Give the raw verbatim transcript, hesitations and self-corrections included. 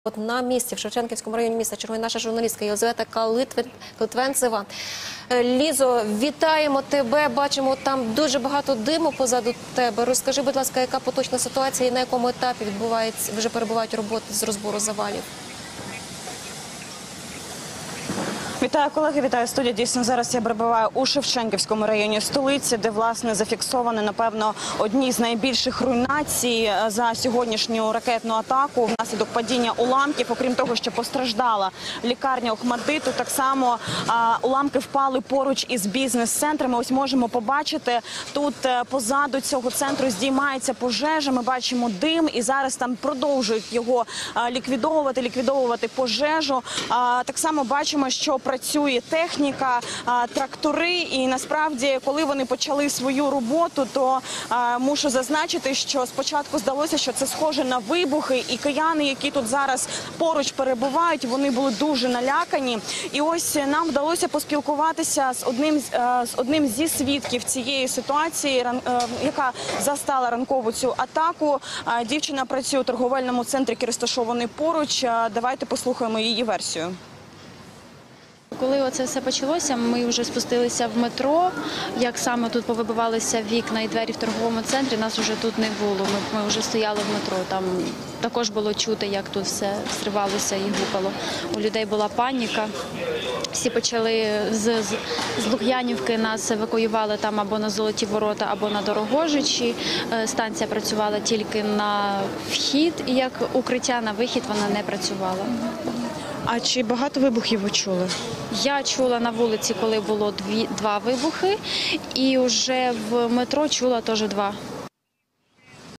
От на місці в Шевченківському районі міста чергує наша журналістка Єлизавета Калитвенцева. Лізо, вітаємо тебе. Бачимо, там дуже багато диму позаду тебе. Розкажи, будь ласка, яка поточна ситуація і на якому етапі відбувається, вже перебувають роботи з розбору завалів? Вітаю, колеги, вітаю студія. Дійсно, зараз я перебуваю у Шевченківському районі столиці, де, власне, зафіксовані, напевно, одні з найбільших руйнацій за сьогоднішню ракетну атаку внаслідок падіння уламків. Окрім того, що постраждала лікарня Охматдиту, так само а, уламки впали поруч із бізнес-центрами. Ось можемо побачити, тут позаду цього центру здіймається пожежа, ми бачимо дим, і зараз там продовжують його а, ліквідовувати, ліквідовувати пожежу. А, так само бачимо, що працює техніка, трактори, і насправді, коли вони почали свою роботу, то а, мушу зазначити, що спочатку здалося, що це схоже на вибухи, і кияни, які тут зараз поруч перебувають, вони були дуже налякані. І ось нам вдалося поспілкуватися з одним, з одним зі свідків цієї ситуації, яка застала ранкову цю атаку. Дівчина працює у торговельному центрі, який розташований поруч. Давайте послухаємо її версію. Коли оце все почалося, ми вже спустилися в метро, як саме тут повибивалися вікна і двері в торговому центрі, нас вже тут не було, ми, ми вже стояли в метро, там також було чути, як тут все зривалося і гупало. У людей була паніка, всі почали з, з, з Лук'янівки, нас евакуювали там або на Золоті Ворота, або на Дорогожичі, станція працювала тільки на вхід, і як укриття на вихід вона не працювала. А чи багато вибухів ви чули? Я чула на вулиці, коли було дві, два вибухи, і вже в метро чула теж два.